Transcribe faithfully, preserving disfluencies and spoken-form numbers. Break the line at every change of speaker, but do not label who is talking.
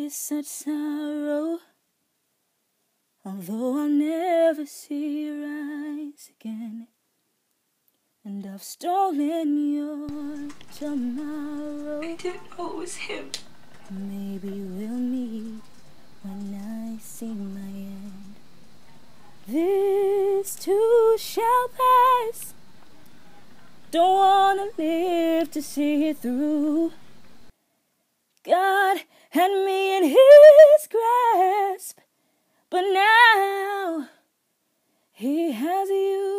is such sorrow, although I'll never see your eyes again. And I've stolen your tomorrow.
I didn't know it was him.
Maybe we'll meet when I see my end. This too shall pass. Don't wanna live to see it through. God had me in his grasp, but now he has you.